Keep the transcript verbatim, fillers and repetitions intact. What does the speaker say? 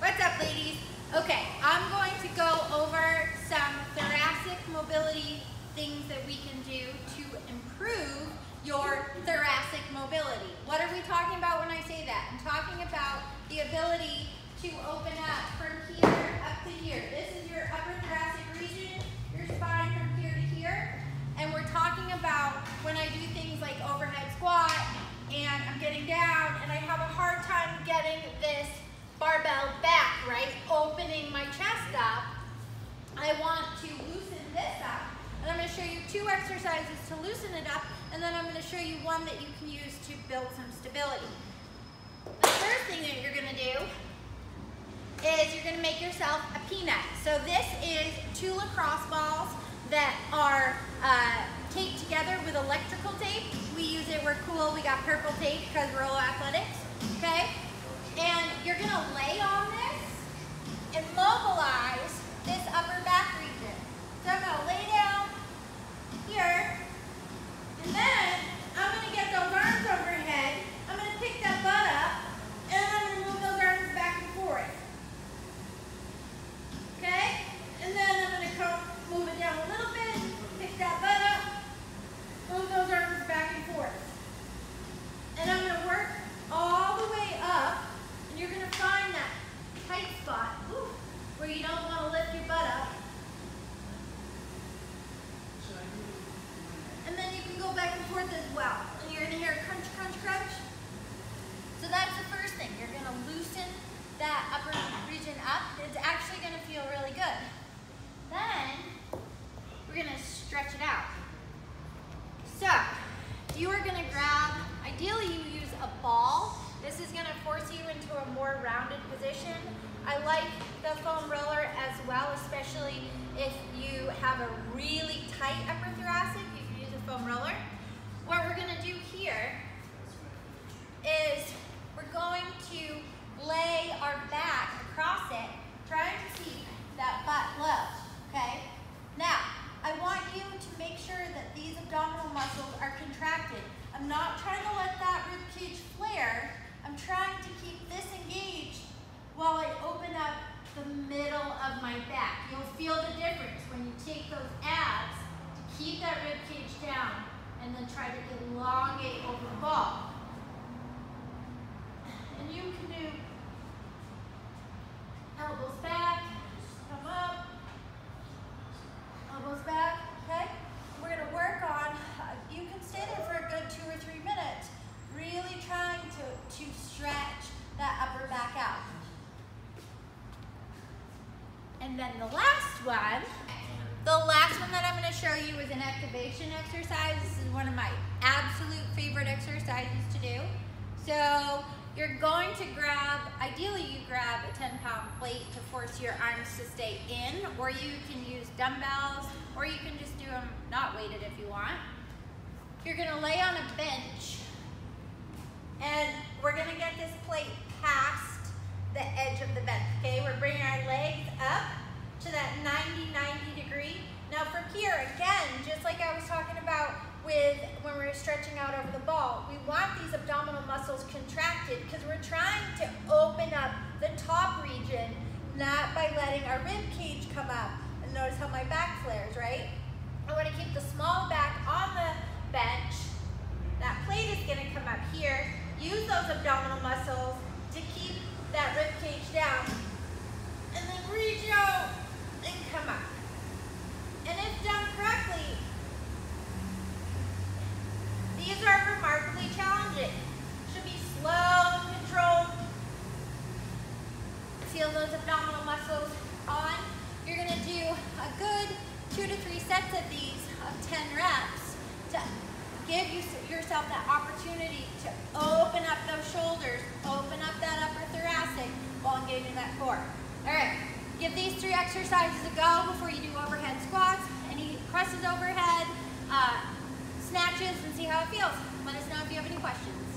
What's up, ladies? Okay, I'm going to go over some thoracic mobility things that we can do to improve your thoracic mobility. What are we talking about when I say that? I'm talking about the ability to open up from here up to here. This is your upper thoracic region, your spine from here to here. And we're talking about when I do things like overhead squat and I'm getting down and I have a hard time getting this barbell back, right? Opening my chest up. I want to loosen this up. And I'm going to show you two exercises to loosen it up, and then I'm going to show you one that you can use to build some stability. The first thing that you're going to do is you're going to make yourself a peanut. So this is two lacrosse balls that are uh, taped together with electrical tape. We use it, we're cool, we got purple tape because we're all athletics, okay? And you're going to lay on this and mobilize this upper back region. So I'm going to lay down here, and then I'm going to get those arms overhead. I'm going to pick that butt up, and I'm going to move those arms back and forth. Okay? And then I'm going to come move it down a little bit, pick that butt up, move those arms back and forth. And I'm going to work all the way up, and you're going to find that tight spot ooh, where you don't want to lift your butt up. And then you can go back and forth as well. And you're going to hear crunch, crunch, crunch. So that's the first thing. You're going to loosen that upper region up. It's actually going to feel really good. Then we're going to stretch it out. So you are going to grab, ideally you use a ball. This is going to force you into a more rounded position. I like the foam roller as well, especially if you have a really tight upper thoracic. You can use a foam roller. What we're going to do here is we're going to lay our back across it, trying to keep that butt low, okay? Now, I want you to make sure that these abdominal muscles are contracted. I'm not trying to let that rib cage flare. I'm trying to keep this engaged while I open up the middle of my back. You'll feel the difference when you take those abs to keep that rib cage down and then try to elongate over the ball. And you can do elbows back, come up, elbows back, okay? We're going to work on, uh, you can stay there for a good two or three minutes, really trying to, to stretch that upper back out. And then the last one, the last one that I'm going to show you is an activation exercise. This is one of my absolute favorite exercises to do. So you're going to grab, ideally you grab a ten pound plate to force your arms to stay in, or you can use dumbbells, or you can just do them not weighted if you want. You're going to lay on a bench, and we're going to get this plate past the edge of the bench, okay? We're bringing our legs up to that ninety ninety degree. Now from here, again, just like I was talking about with when we were stretching out over the ball, we want these abdominal muscles contracted because we're trying to open up the top region, not by letting our rib cage come up. And notice how my back flares, right? I want to keep the small back on the bench. That plate is going to come up here. Use those abdominal muscles to keep that rib cage down, and then reach out and come up. And if done correctly, these are remarkably challenging. Should be slow and controlled. Feel those abdominal muscles on. You're going to do a good two to three sets of these of ten reps to give you, yourself that opportunity to open up those shoulders, open up that upper thoracic while engaging that core. All right, give these three exercises a go before you do overhead squats, any presses overhead, uh, snatches, and see how it feels. Let us know if you have any questions.